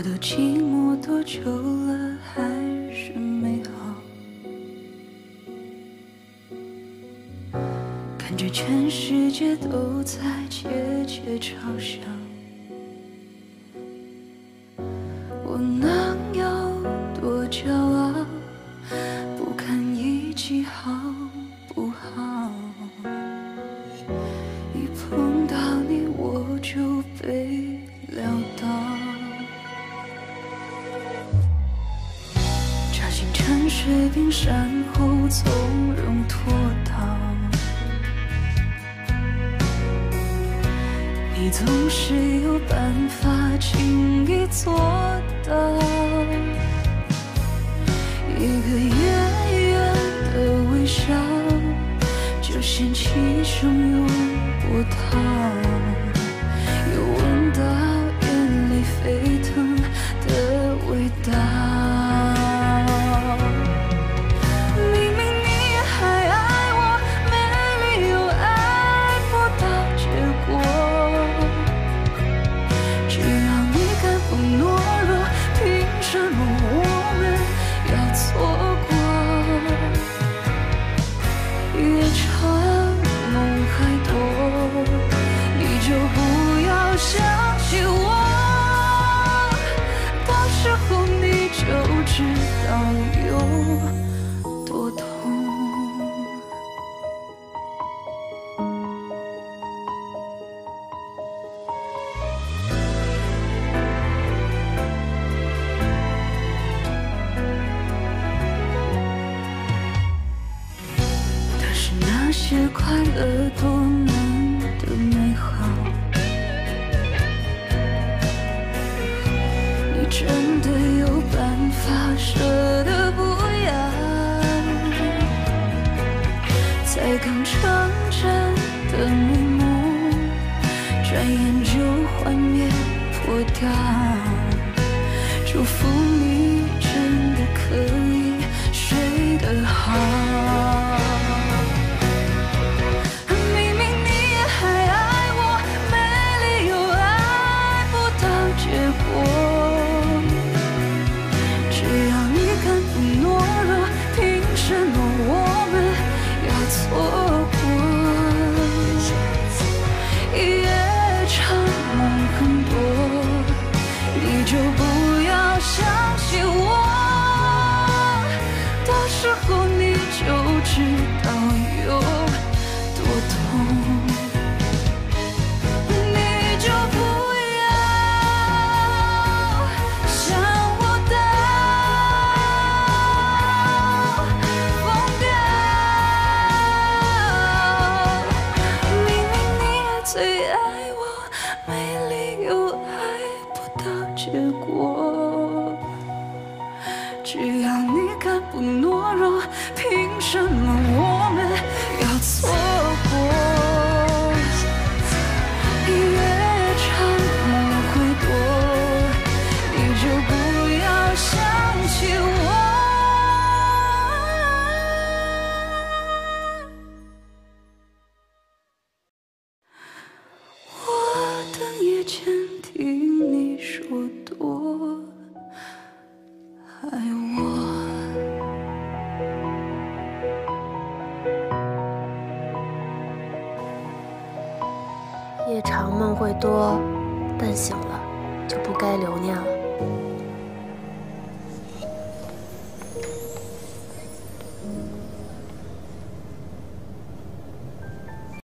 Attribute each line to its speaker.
Speaker 1: 都寂寞多久了，还是美好。看着全世界都在窃窃嘲笑，我能有多骄傲？不堪一击好不好？一碰到你我就被撂倒，扎进沉睡冰山后从容脱逃。你总是有办法轻易做到，一个远远的微笑就掀起汹涌波涛，又闻到眼泪沸腾的味道。明明你还爱我，没理由爱不到结果。只要你敢不懦弱，凭什么我们要错过？越长梦还多，你就不要想起我，到时候你就知道有多痛。但是那些快乐多难得美好，你真的有办法舍得不要？才刚成真的美梦，转眼就幻灭破掉。祝福你真的可以睡得好。明明你还爱我，没理由爱不到结果。只要你敢不懦弱，凭什么我们要错过？夜长梦很多，你就不要想起我，到时候你就知道有多痛。你就不要想我到疯掉，明明你也最爱我，没理由爱不到结果。只要你敢不懦弱，凭什么我们要错过？越长梦会多，你就不要想起我。我等夜间听你说多爱我。
Speaker 2: 夜长梦会多，但醒了就不该留念了。